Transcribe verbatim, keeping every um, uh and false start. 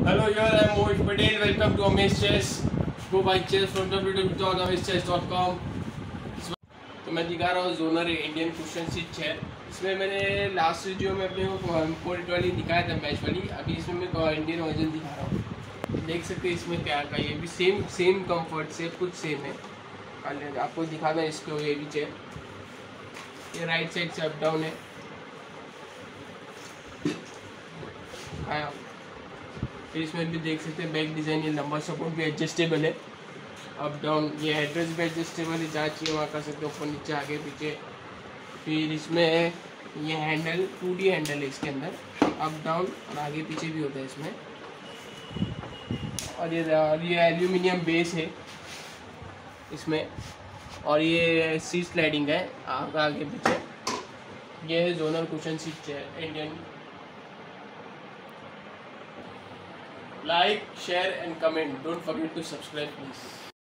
Hello, here I am Owaish Patel. Welcome to Amaze Chairs. Go buy chairs from w w w dot amaze chairs dot com. तो मैं दिखा रहा हूँ जोनर Indian cushion seat chair. इसमें मैंने last video में अपने को इम्पोर्टेड वाली दिखाया था, मैच वाली। अभी इसमें मैं इंडियन वर्जन दिखा रहा हूँ। देख सकते हैं इसमें क्या का, ये भी सेम सेम कंफर्ट से कुछ सेम है। आपको दिखाना है इसको, ये भी चेयर, ये राइट साइड से अप डाउन है। आया फिर इसमें भी देख सकते हैं बैक डिज़ाइन, ये लंबा सपोर्ट भी एडजस्टेबल है, अप डाउन। ये हेडरेस्ट भी एडजस्टेबल है, जहाँ चाहिए वहाँ कर सकते हो, ऊपर नीचे आगे पीछे। फिर इसमें ये हैंडल टू डी हैंडल है इसके अंदर, अप डाउन और आगे पीछे भी होता है इसमें। और ये ये एल्यूमिनियम बेस है इसमें, और ये सीट स्लाइडिंग है आगे आगे पीछे। ये है zonal cushion seat chair Indian. Like, share and comment. Don't forget to subscribe please.